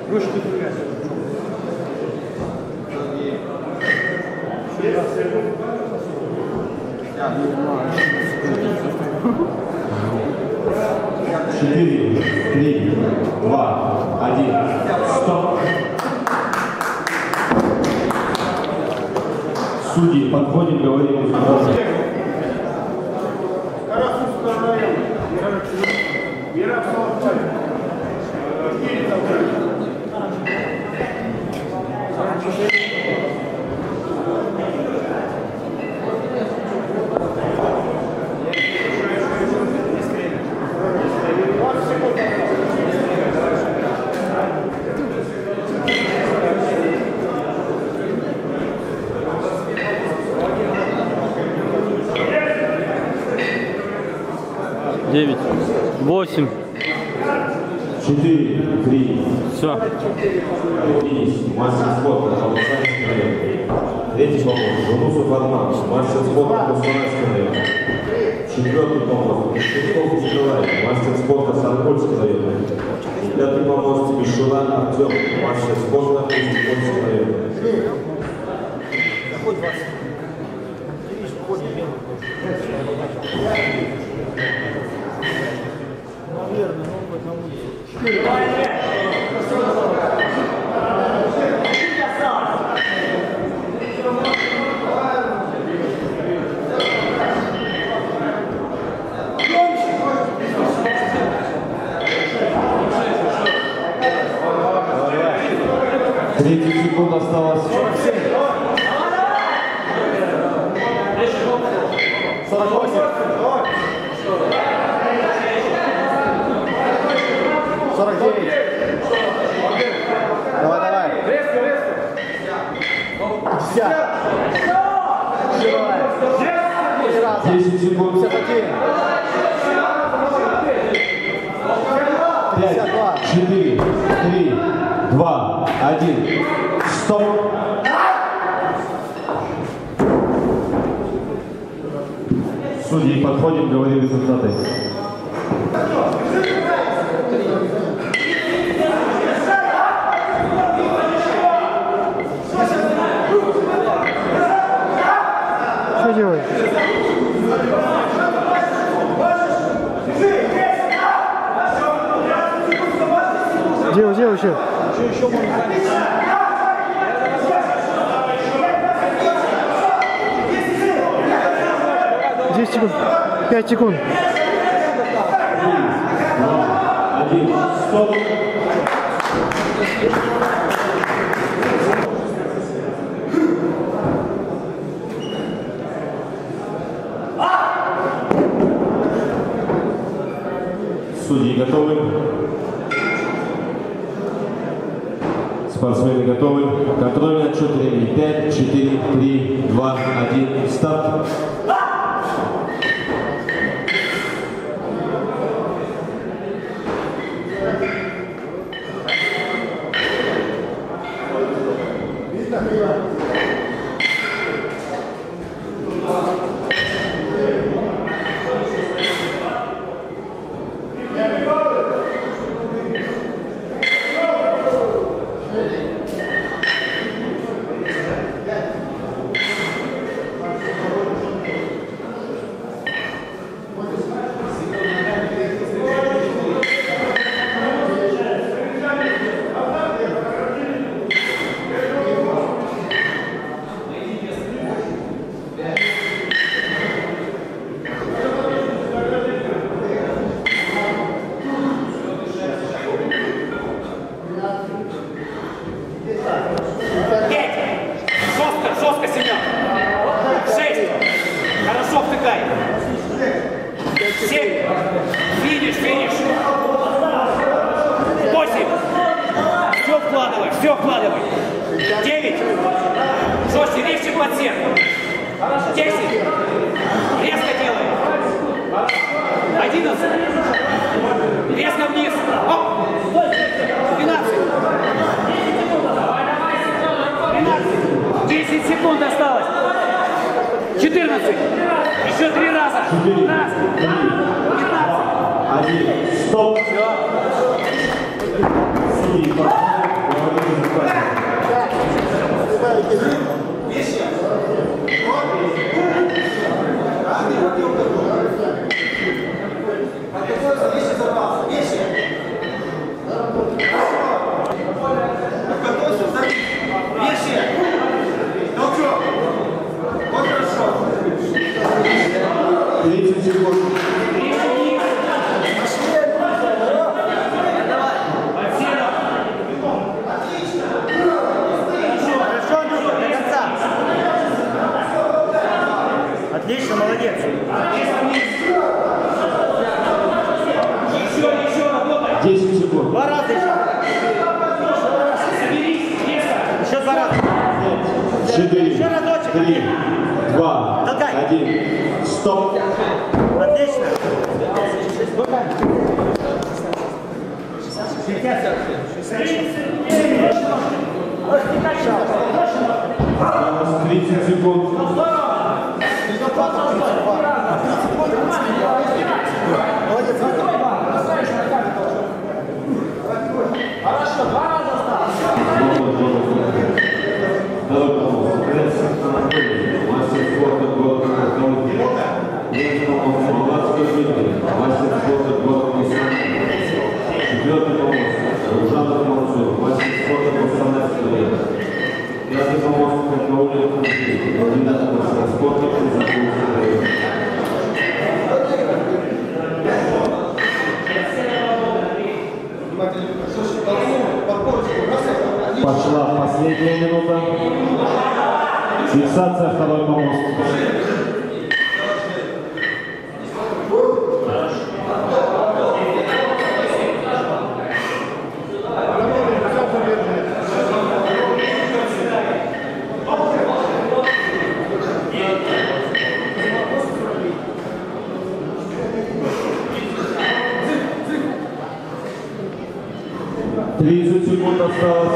Ручки другая. Четыре, 3, 2, 1, стоп. Судьи, подходим, говорим. Девять, 8. 4, 3. Все. Мастер спорта, Александр. Третий помощник, Жунусов Адман, мастер спорта, Кустанайский район. Четвертый помощник, Шевков Николай, мастер спорта, Сарпольский район. Пятый помощник, Мишура Артем, мастер спорта, Кустанайский район. Наверное, он будет на улице. Третий секунд осталось. 48. 49. Давай, давай. 50. 10 секунд. 51. 5, 4, 3, 2, 1. Стоп. Судьи, подходим, говорим результаты. Что делаешь? Делай еще. Еще можно. 10 секунд. 5 секунд. 3, 2, 1. Стоп. Судьи готовы? Спортсмены готовы? Контрольный отчет времени 5, 4, 3, 2, 1. Старт. Жестко, Семен. 6. Хорошо втыкай. 7. Финиш. 8. Все вкладывай. 9. Жестче, резче подсек. 10. Резко делай. 11. Резко вниз. Оп. 12. 10 секунд осталось. 14. Еще 3 раза. 15. 1. Стоп. Все. Отлично, молодец. Еще работай. 10 секунд. Два раза еще. Соберись, резко. Еще два раза. 4, Еще разочек. 3, 2, Толкай. 1. Стоп. Отлично. Осталось 30 секунд. Хорошо, два раза осталось. Мастер спорта города Калуги. Молдавской жители. Мастер спорта города Москвы. Четвертый помощник. Ружанов Мансур. Мастер спорта Костанайской района. Пятый помощник. Каулин Кунжи. Кандидат мастера спорта Кунжакульский район. Пошла последняя минута. Фиксация второй помост. Секунд осталось.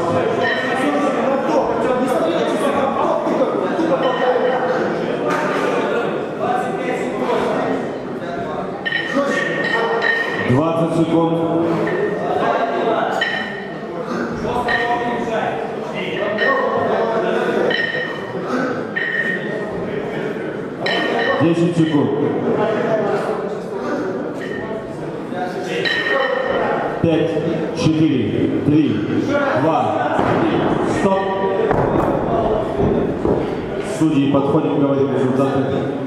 Секунд. Десять секунд. 5, 4, 3, 2, 1. Стоп. Судьи, подходим, говорим результаты.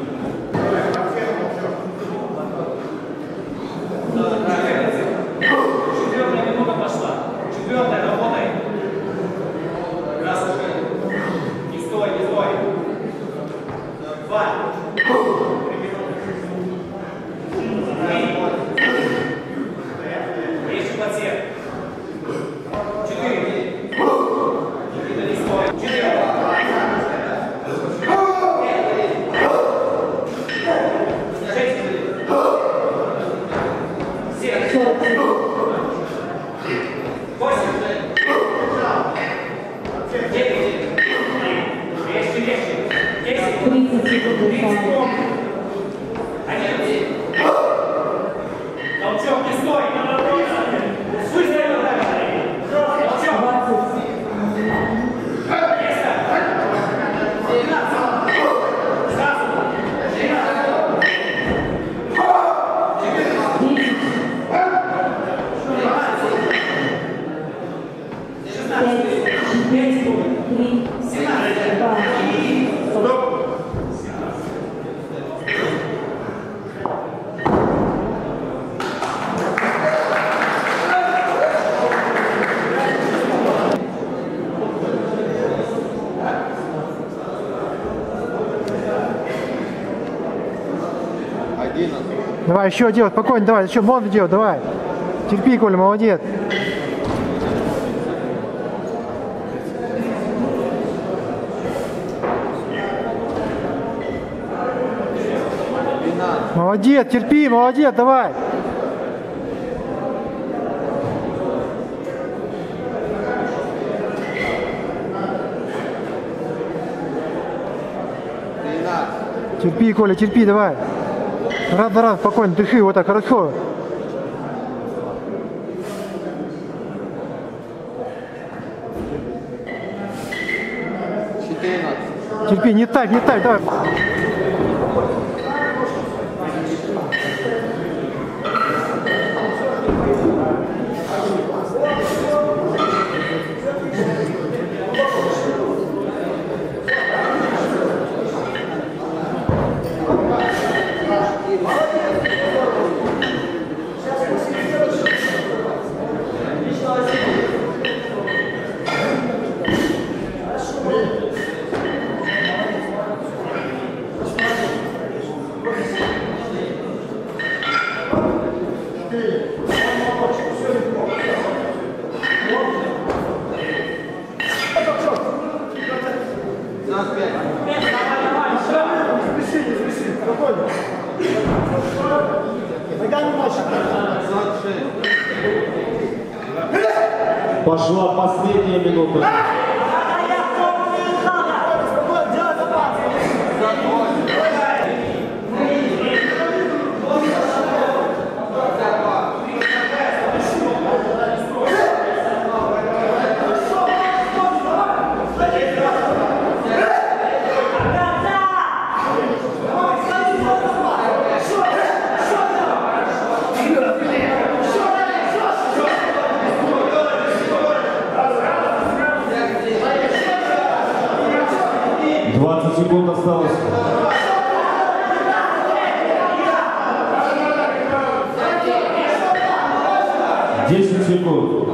Давай, еще делай, спокойно, давай, еще много делай, давай. Терпи, Коля, молодец. Молодец, терпи, молодец, давай. Терпи, Коля, терпи, давай. Раз за раз, спокойно, дыши, вот так, хорошо. Терпи, не так, давай. Пошла последняя минута. 20 секунд осталось. 10 секунд.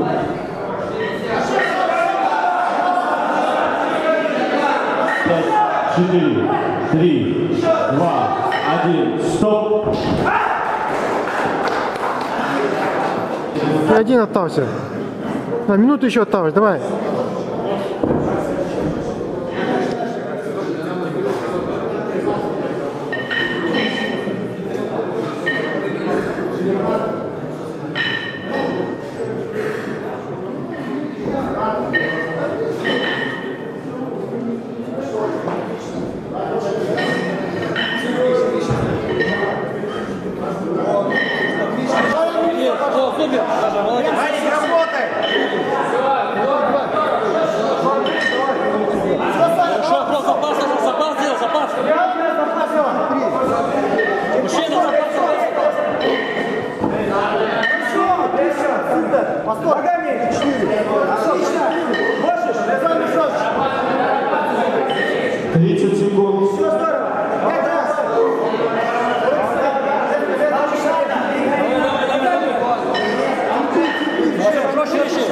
5, 4, 3, 2, 1, стоп. Ты один остался. На минуту еще осталось, давай. Ногами 4. Отлично. Можешь? Александр Александрович. 30 секунд. Все здорово. 5 раз. Проще реши.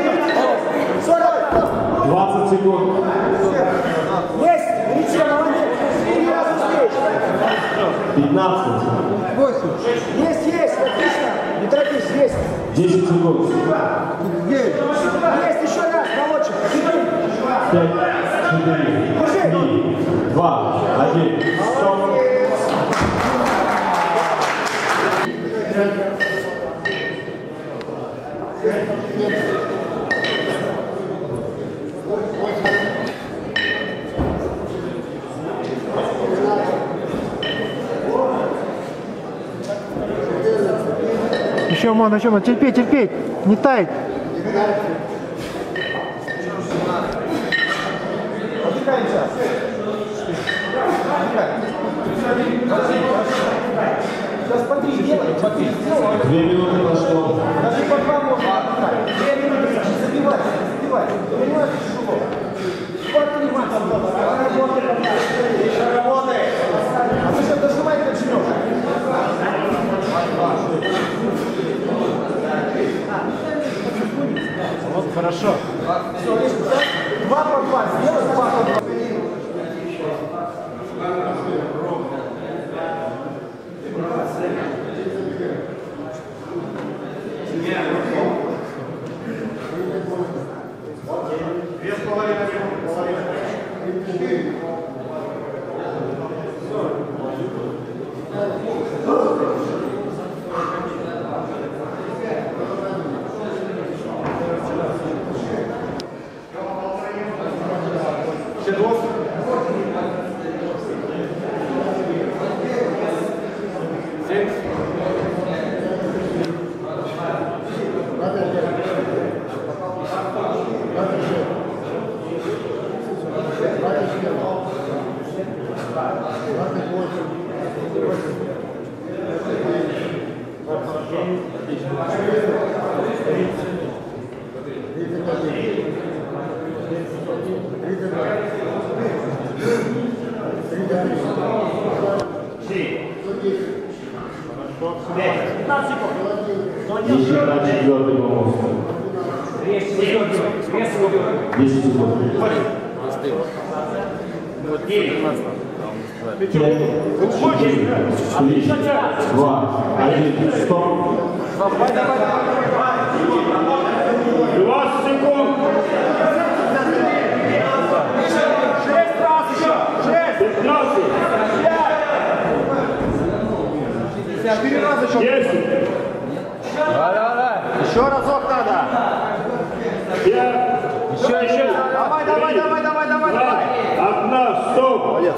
40. 20 секунд. Есть. Ричи, молодец. 4 раза успеешь. 15. 8. Есть. Отлично. Не торопись. Есть. 10 секунд. 9. Есть еще раз. Молодчик. 5, 4, 3, 2, 1, стоп. Еще можно, терпеть, не таять. Отдыхаемся. Сейчас по 3 делаем. 2 минуты прошло. Даже по 2 можно отдыхать. 2 минуты. Забивай. Понимаешь, тяжело. По 3 максимум. Работай. А ты сейчас дожимать начнешь. Вот хорошо. Все, видишь, 2 по 2. Сделай 2 по 2. Все Еще на четвертый помост. 10 секунд. 5, 4, 3, 2, 1, стоп. 20 секунд. 6 раз еще! 6! 15. 4 раза еще! 10. Еще разок надо! 5. Еще! Давай! 1, стоп. Молодец!